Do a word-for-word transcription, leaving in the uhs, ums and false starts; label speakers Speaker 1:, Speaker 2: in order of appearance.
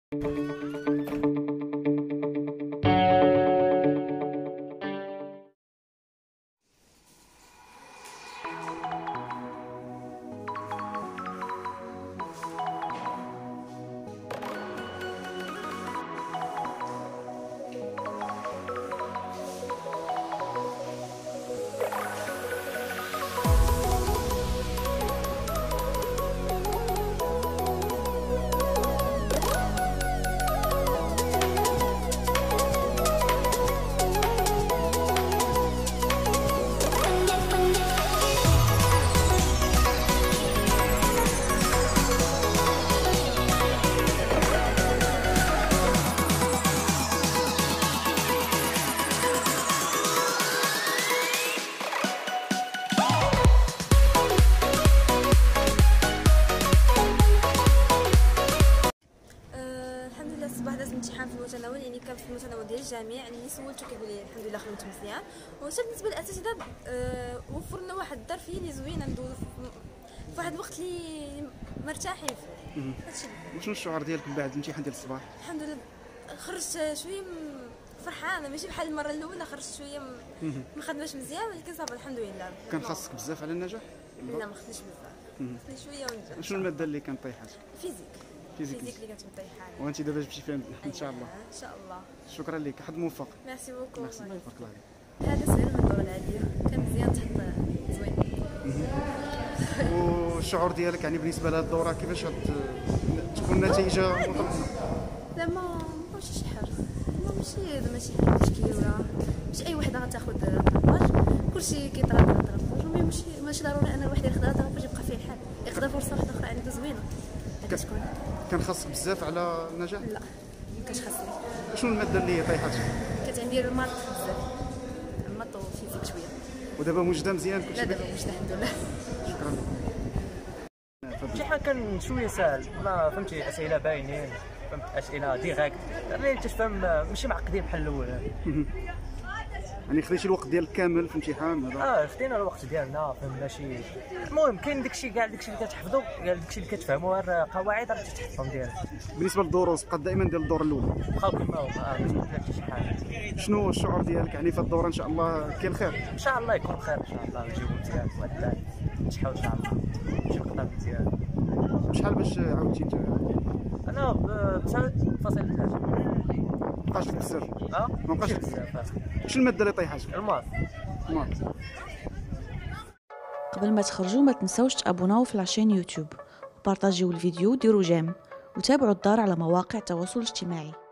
Speaker 1: الصباح دازت امتحان في المتناول، يعني كان في المتناول ديال الجميع. اللي سولته كيقول لي الحمد لله خدمت مزيان. وحتى بالنسبه للاساتذه أه وفر لنا واحد الظرف اللي زوينه ندوزو في واحد الوقت اللي مرتاحين فيه. هادشي
Speaker 2: وشنو الشعور ديالك من بعد الامتحان ديال الصباح؟
Speaker 1: الحمد لله خرجت شويه فرحانه، ماشي بحال المره الاولى، خرجت شويه ما خدماش مزيان، ولكن صافي الحمد لله.
Speaker 2: كان خاصك بزاف على النجاح؟
Speaker 1: لا ما خديتش بزاف، خديت شويه ونجح.
Speaker 2: شنو الماده اللي كانت طايحه؟
Speaker 1: فيزيك.
Speaker 2: فيزيك
Speaker 1: فيزيك اللي كانت مطيحه لي.
Speaker 2: وانت دابا جبتي فيها ان شاء الله.
Speaker 1: ان شاء الله.
Speaker 2: شكرا لك، حد موفق.
Speaker 1: ميرسي بوكو.
Speaker 2: ميرسي، بارك الله عليك.
Speaker 1: هذا سهل من الدوره العاديه، كان مزيان تحط زوين.
Speaker 2: والشعور ديالك يعني بالنسبه لهذه الدوره كيفاش تكون النتيجه مطمئنه؟
Speaker 1: زعما ماشي شي حاجه، ماشي زعما شي حاجه تشكي ولا ماشي اي وحده غتاخذ طراباج، كلشي كيطرا طراباج. المهم ماشي ماشي ضروري ان الواحد ياخذ طراباج يبقى فيه الحال، يقدر فرصه واحده اخرى عنده زوينه. هكا تكون.
Speaker 2: كان خاصك بزاف على النجاح؟
Speaker 1: لا ما كانش خاصني.
Speaker 2: شنو الماده اللي طيحات؟
Speaker 1: كانت عندي الماط بزاف، الماط وفيزيك شويه.
Speaker 2: ودابا موجده مزيان كلشي؟
Speaker 1: لا دابا موجده الحمد لله.
Speaker 2: شكرا لك.
Speaker 3: الامتحان كان شويه ساهل، ما فهمتي اسئله باينين، فهمت اسئله ديريكت اللي تفهم، ماشي معقدين بحال الاول.
Speaker 2: يعني خديتي الوقت ديالك كامل في الامتحان هذا؟
Speaker 3: اه خدينا الوقت ديالنا، فهمنا شي. المهم كاين داكشي كاع داكشي اللي كتحفظو، كاع داكشي اللي كتفهمو، القواعد راه تتحفظهم ديالك.
Speaker 2: بالنسبه للدروس بقات دائما ديال الدور الاولى؟
Speaker 3: بقاو كما هما، اه ما حتى شي حاجه.
Speaker 2: شنو الشعور ديالك يعني في الدوره؟ ان شاء الله كاين خير؟
Speaker 3: ان شاء الله يكون خير، ان شاء الله نجيبو مزيان وعدال نجحو ان شاء الله، نمشي نقطع مزيان.
Speaker 2: شحال باش عاودتي انت؟
Speaker 3: انا ب تسعة فاصلة ثلاثة.
Speaker 2: مابقاش لك بزاف؟
Speaker 3: اه
Speaker 2: مابقاش بزاف. شنو الماده اللي طيحاتك؟
Speaker 3: الماط.
Speaker 2: الماط.
Speaker 4: قبل ما تخرجوا ما تنسوش تابوناو في لاشين يوتيوب وبارطاجيو الفيديو وديروا جيم وتابعوا الدار على مواقع التواصل الاجتماعي.